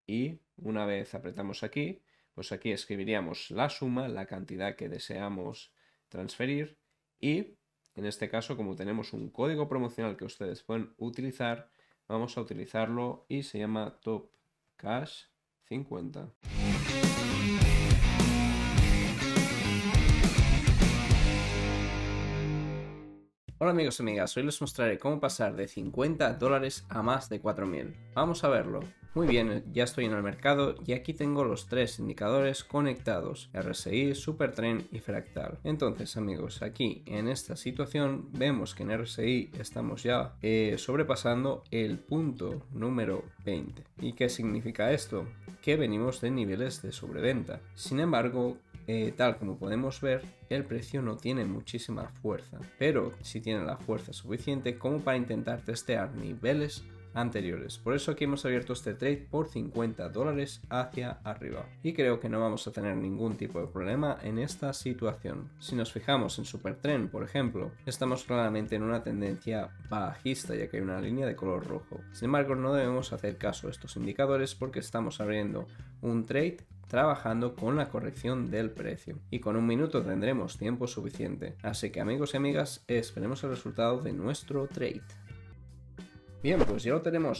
y una vez apretamos aquí, pues aquí escribiríamos la suma, la cantidad que deseamos transferir y en este caso, como tenemos un código promocional que ustedes pueden utilizar, vamos a utilizarlo y se llama Top Cash 50. Hola amigos y amigas, hoy les mostraré cómo pasar de $50 a más de 4000. Vamos a verlo. Muy bien, ya estoy en el mercado y aquí tengo los tres indicadores conectados: RSI, Supertrend y Fractal. Entonces amigos, aquí en esta situación vemos que en RSI estamos ya sobrepasando el punto número 20. ¿Y qué significa esto? Que venimos de niveles de sobreventa. Sin embargo, tal como podemos ver, el precio no tiene muchísima fuerza, pero sí tiene la fuerza suficiente como para intentar testear niveles anteriores. Por eso aquí hemos abierto este trade por $50 hacia arriba y creo que no vamos a tener ningún tipo de problema en esta situación. Si nos fijamos en Supertrend, por ejemplo, estamos claramente en una tendencia bajista, ya que hay una línea de color rojo. Sin embargo, no debemos hacer caso a estos indicadores porque estamos abriendo un trade trabajando con la corrección del precio y con un minuto tendremos tiempo suficiente. Así que amigos y amigas, esperemos el resultado de nuestro trade. Bien, pues ya lo tenemos,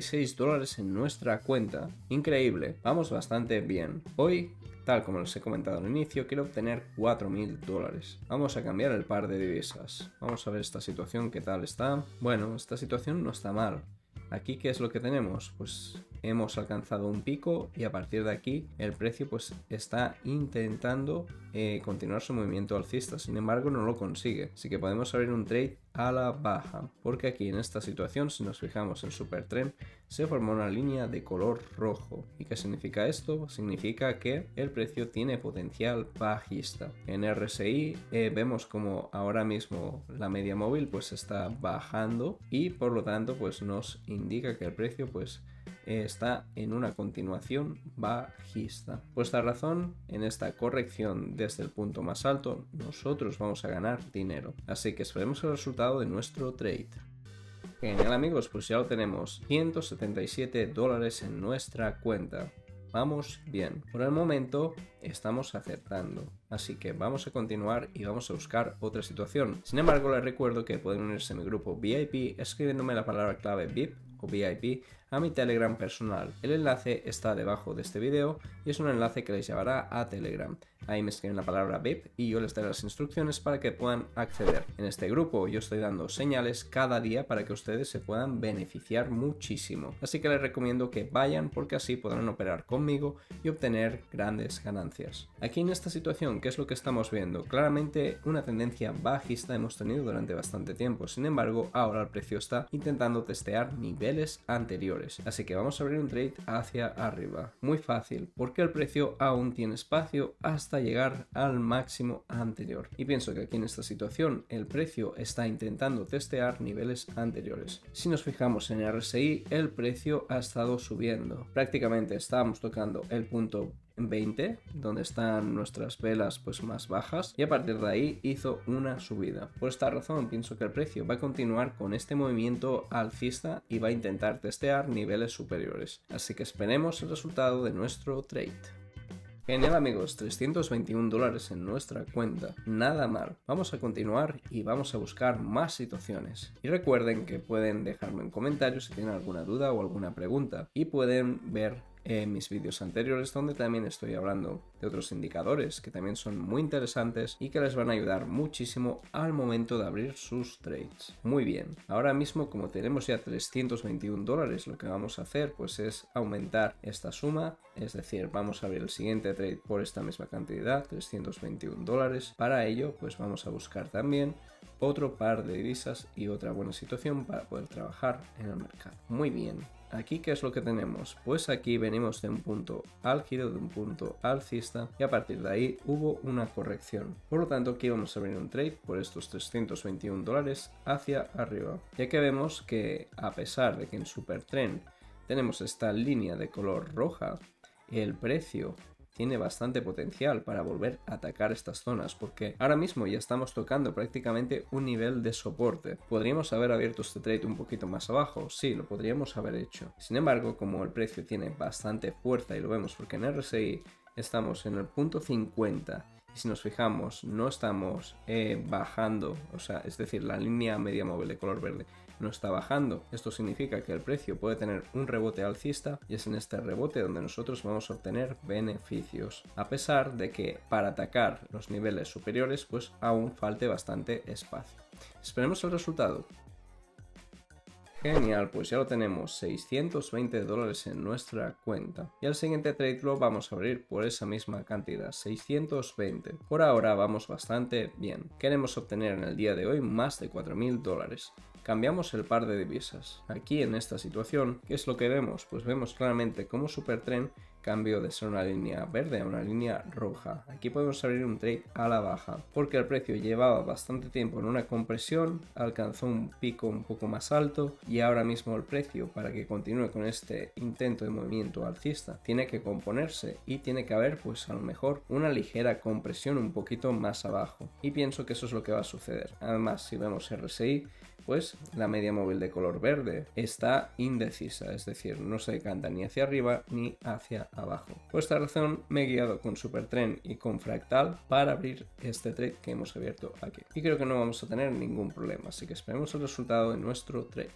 $96 en nuestra cuenta. Increíble, vamos bastante bien. Hoy, tal como les he comentado al inicio, quiero obtener $4000. Vamos a cambiar el par de divisas. Vamos a ver esta situación, qué tal está. Bueno, esta situación no está mal. Aquí, ¿qué es lo que tenemos? Pues hemos alcanzado un pico y a partir de aquí el precio pues está intentando continuar su movimiento alcista. Sin embargo, no lo consigue. Así que podemos abrir un trade a la baja, porque aquí en esta situación, si nos fijamos en Supertrend, se formó una línea de color rojo. ¿Y qué significa esto? Significa que el precio tiene potencial bajista. En RSI vemos como ahora mismo la media móvil pues está bajando y por lo tanto pues nos indica que el precio pues está en una continuación bajista. Por esta razón, en esta corrección desde el punto más alto, nosotros vamos a ganar dinero. Así que esperemos el resultado de nuestro trade. Genial amigos, pues ya lo tenemos, $177 en nuestra cuenta. Vamos bien, por el momento estamos acertando, así que vamos a continuar y vamos a buscar otra situación. Sin embargo, les recuerdo que pueden unirse a mi grupo VIP escribiéndome la palabra clave VIP o VIP a mi Telegram personal. El enlace está debajo de este video y es un enlace que les llevará a Telegram. Ahí me escriben la palabra VIP y yo les daré las instrucciones para que puedan acceder. En este grupo yo estoy dando señales cada día para que ustedes se puedan beneficiar muchísimo. Así que les recomiendo que vayan porque así podrán operar conmigo y obtener grandes ganancias. Aquí en esta situación, ¿qué es lo que estamos viendo? Claramente una tendencia bajista hemos tenido durante bastante tiempo. Sin embargo, ahora el precio está intentando testear niveles anteriores. Así que vamos a abrir un trade hacia arriba. Muy fácil, porque el precio aún tiene espacio hasta llegar al máximo anterior. Y pienso que aquí en esta situación el precio está intentando testear niveles anteriores. Si nos fijamos en RSI, el precio ha estado subiendo. Prácticamente estábamos tocando el punto 20, donde están nuestras velas pues más bajas, y a partir de ahí hizo una subida. Por esta razón pienso que el precio va a continuar con este movimiento alcista y va a intentar testear niveles superiores. Así que esperemos el resultado de nuestro trade. Genial amigos, $321 en nuestra cuenta, nada mal. Vamos a continuar y vamos a buscar más situaciones. Y recuerden que pueden dejarme en comentarios si tienen alguna duda o alguna pregunta. Y pueden ver mis vídeos anteriores donde también estoy hablando de otros indicadores que también son muy interesantes y que les van a ayudar muchísimo al momento de abrir sus trades. Muy bien, ahora mismo como tenemos ya $321, lo que vamos a hacer pues es aumentar esta suma, es decir, vamos a abrir el siguiente trade por esta misma cantidad, $321. Para ello pues vamos a buscar también otro par de divisas y otra buena situación para poder trabajar en el mercado. Muy bien. Aquí, ¿qué es lo que tenemos? Pues aquí venimos de un punto álgido, de un punto alcista, y a partir de ahí hubo una corrección. Por lo tanto, aquí vamos a abrir un trade por estos $321 hacia arriba, ya que vemos que a pesar de que en Supertrend tenemos esta línea de color roja, el precio tiene bastante potencial para volver a atacar estas zonas, porque ahora mismo ya estamos tocando prácticamente un nivel de soporte. ¿Podríamos haber abierto este trade un poquito más abajo? Sí, lo podríamos haber hecho. Sin embargo, como el precio tiene bastante fuerza y lo vemos porque en RSI estamos en el punto 50 y si nos fijamos no estamos bajando, o sea, es decir, la línea media móvil de color verde no está bajando. Esto significa que el precio puede tener un rebote alcista y es en este rebote donde nosotros vamos a obtener beneficios, a pesar de que para atacar los niveles superiores pues aún falte bastante espacio. Esperemos el resultado. Genial, pues ya lo tenemos, 620 dólares en nuestra cuenta. Y al siguiente trade lo vamos a abrir por esa misma cantidad, 620. Por ahora vamos bastante bien. Queremos obtener en el día de hoy más de 4.000 dólares. Cambiamos el par de divisas. Aquí en esta situación, ¿qué es lo que vemos? Pues vemos claramente cómo Supertrend cambió de ser una línea verde a una línea roja. Aquí podemos abrir un trade a la baja, porque el precio llevaba bastante tiempo en una compresión, alcanzó un pico un poco más alto y ahora mismo el precio, para que continúe con este intento de movimiento alcista, tiene que componerse y tiene que haber pues a lo mejor una ligera compresión un poquito más abajo, y pienso que eso es lo que va a suceder. Además, si vemos RSI, pues la media móvil de color verde está indecisa, es decir, no se decanta ni hacia arriba ni hacia abajo. Por esta razón me he guiado con Supertrend y con Fractal para abrir este trade que hemos abierto aquí. Y creo que no vamos a tener ningún problema, así que esperemos el resultado de nuestro trade.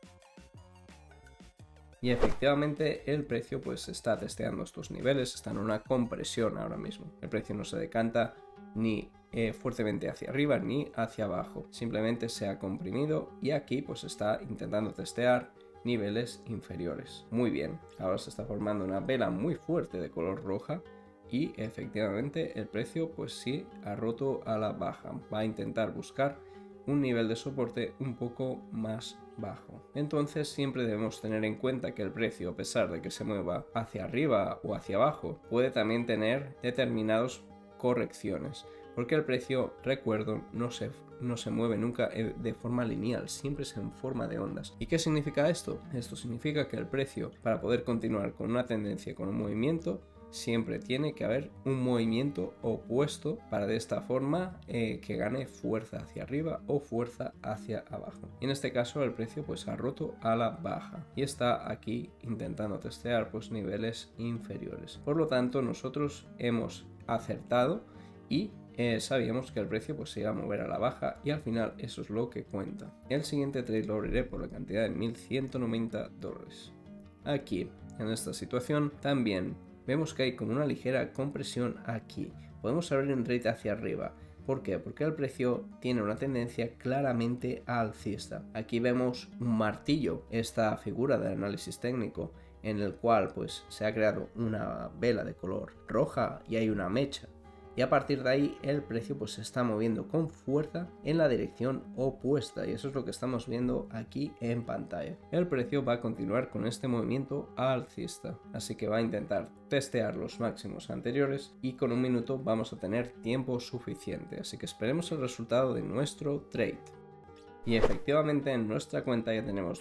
Y efectivamente el precio pues está testeando estos niveles, está en una compresión ahora mismo. El precio no se decanta ni fuertemente hacia arriba ni hacia abajo, simplemente se ha comprimido y aquí pues está intentando testear niveles inferiores. Muy bien, ahora se está formando una vela muy fuerte de color roja y efectivamente el precio pues sí ha roto a la baja, va a intentar buscar un nivel de soporte un poco más bajo. Entonces siempre debemos tener en cuenta que el precio, a pesar de que se mueva hacia arriba o hacia abajo, puede también tener determinadas correcciones, porque el precio, recuerdo, no se mueve nunca de forma lineal, siempre es en forma de ondas. ¿Y qué significa esto? Esto significa que el precio, para poder continuar con una tendencia, con un movimiento, siempre tiene que haber un movimiento opuesto para de esta forma que gane fuerza hacia arriba o fuerza hacia abajo. Y en este caso el precio pues ha roto a la baja y está aquí intentando testear pues niveles inferiores. Por lo tanto nosotros hemos acertado y sabíamos que el precio pues se iba a mover a la baja y al final eso es lo que cuenta. El siguiente trade lo abriré por la cantidad de 1.190 dólares. Aquí en esta situación también vemos que hay como una ligera compresión aquí. Podemos abrir un trade hacia arriba. ¿Por qué? Porque el precio tiene una tendencia claramente alcista. Aquí vemos un martillo, esta figura de análisis técnico, en el cual pues se ha creado una vela de color roja y hay una mecha. Y a partir de ahí el precio pues se está moviendo con fuerza en la dirección opuesta y eso es lo que estamos viendo aquí en pantalla. El precio va a continuar con este movimiento alcista, así que va a intentar testear los máximos anteriores y con un minuto vamos a tener tiempo suficiente, así que esperemos el resultado de nuestro trade. Y efectivamente en nuestra cuenta ya tenemos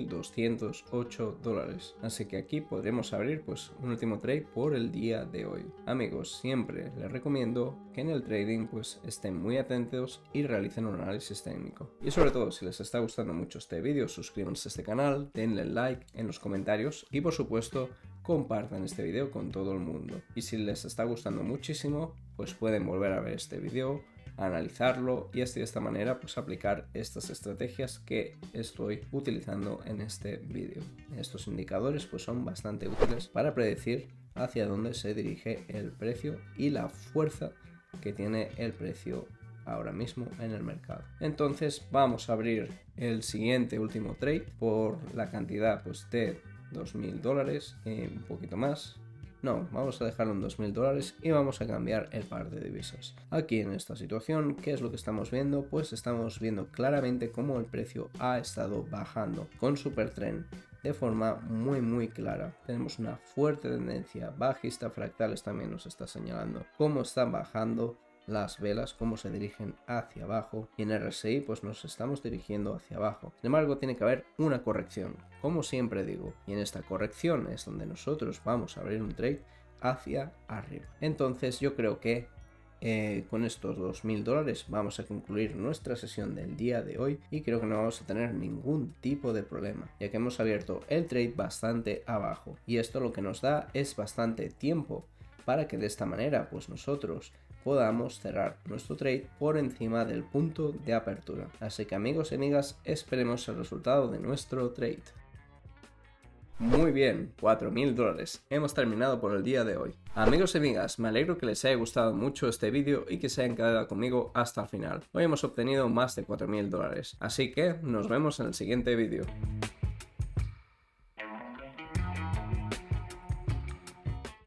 2.208 dólares, así que aquí podremos abrir pues un último trade por el día de hoy. Amigos, siempre les recomiendo que en el trading pues estén muy atentos y realicen un análisis técnico. Y sobre todo, si les está gustando mucho este vídeo, suscríbanse a este canal, denle like en los comentarios y por supuesto compartan este vídeo con todo el mundo. Y si les está gustando muchísimo, pues pueden volver a ver este vídeo, analizarlo y así de esta manera pues aplicar estas estrategias que estoy utilizando en este vídeo. Estos indicadores pues son bastante útiles para predecir hacia dónde se dirige el precio y la fuerza que tiene el precio ahora mismo en el mercado. Entonces vamos a abrir el siguiente último trade por la cantidad pues de 2.000 dólares, un poquito más. No, vamos a dejarlo en 2.000 dólares y vamos a cambiar el par de divisas. Aquí en esta situación, ¿qué es lo que estamos viendo? Pues estamos viendo claramente cómo el precio ha estado bajando con Supertrend de forma muy clara. Tenemos una fuerte tendencia bajista, Fractales también nos está señalando cómo están bajando las velas, cómo se dirigen hacia abajo, y en RSI pues nos estamos dirigiendo hacia abajo. Sin embargo, tiene que haber una corrección, como siempre digo, y en esta corrección es donde nosotros vamos a abrir un trade hacia arriba. Entonces yo creo que con estos 2000 dólares vamos a concluir nuestra sesión del día de hoy y creo que no vamos a tener ningún tipo de problema, ya que hemos abierto el trade bastante abajo y esto lo que nos da es bastante tiempo para que de esta manera pues nosotros podamos cerrar nuestro trade por encima del punto de apertura. Así que amigos y amigas, esperemos el resultado de nuestro trade. Muy bien, 4000 dólares. Hemos terminado por el día de hoy. Amigos y amigas, me alegro que les haya gustado mucho este vídeo y que se hayan quedado conmigo hasta el final. Hoy hemos obtenido más de 4000 dólares. Así que nos vemos en el siguiente vídeo.